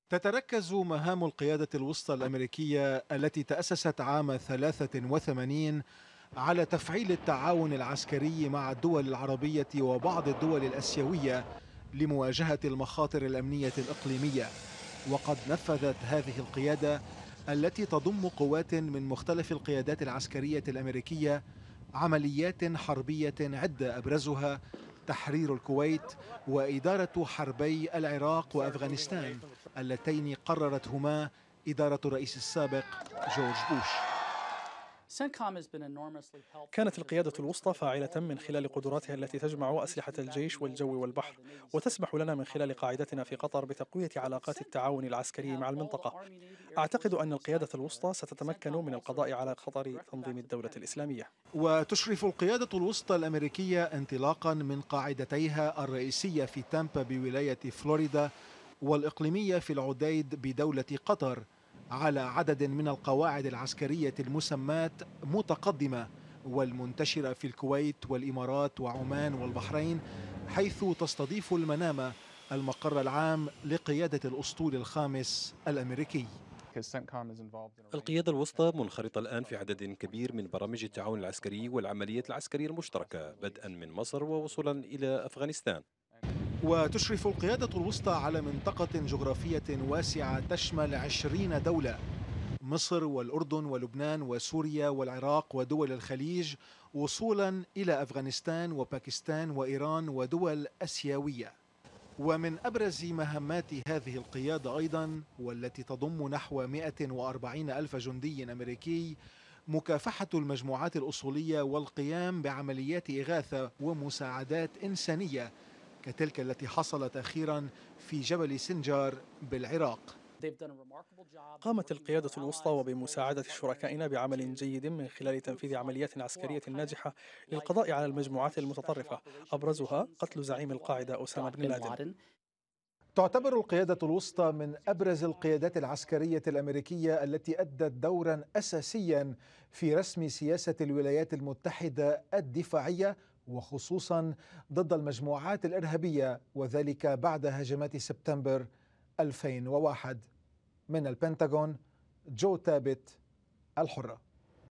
تتركز مهام القيادة الوسطى الأمريكية التي تأسست عام 83 على تفعيل التعاون العسكري مع الدول العربية وبعض الدول الآسيوية لمواجهة المخاطر الأمنية الإقليمية. وقد نفذت هذه القيادة التي تضم قوات من مختلف القيادات العسكرية الأمريكية عمليات حربية عدة، أبرزها تحرير الكويت وإدارة حربي العراق وأفغانستان اللتين قررتهما إدارة الرئيس السابق جورج بوش. كانت القيادة الوسطى فاعلة من خلال قدراتها التي تجمع أسلحة الجيش والجو والبحر، وتسمح لنا من خلال قاعدتنا في قطر بتقوية علاقات التعاون العسكري مع المنطقة. أعتقد أن القيادة الوسطى ستتمكن من القضاء على خطر تنظيم الدولة الإسلامية. وتشرف القيادة الوسطى الأمريكية انطلاقا من قاعدتيها الرئيسية في تامبا بولاية فلوريدا والإقليمية في العديد بدولة قطر على عدد من القواعد العسكرية المسماة متقدمة والمنتشرة في الكويت والإمارات وعمان والبحرين، حيث تستضيف المنامة المقر العام لقيادة الأسطول الخامس الأمريكي. القيادة الوسطى منخرطة الآن في عدد كبير من برامج التعاون العسكري والعمليات العسكرية المشتركة، بدءا من مصر ووصولا إلى أفغانستان. وتشرف القيادة الوسطى على منطقة جغرافية واسعة تشمل 20 دولة: مصر والأردن ولبنان وسوريا والعراق ودول الخليج، وصولا إلى أفغانستان وباكستان وإيران ودول آسيوية. ومن أبرز مهمات هذه القيادة أيضا، والتي تضم نحو 140 ألف جندي أمريكي، مكافحة المجموعات الأصولية والقيام بعمليات إغاثة ومساعدات إنسانية كتلك التي حصلت أخيرا في جبل سنجار بالعراق. قامت القيادة الوسطى وبمساعدة شركائنا بعمل جيد من خلال تنفيذ عمليات عسكرية ناجحة للقضاء على المجموعات المتطرفة، أبرزها قتل زعيم القاعدة أسامة بن لادن. تعتبر القيادة الوسطى من أبرز القيادات العسكرية الأمريكية التي أدت دورا أساسيا في رسم سياسة الولايات المتحدة الدفاعية، وخصوصا ضد المجموعات الإرهابية، وذلك بعد هجمات سبتمبر 2001. من البنتاغون، جو تابت، الحرة.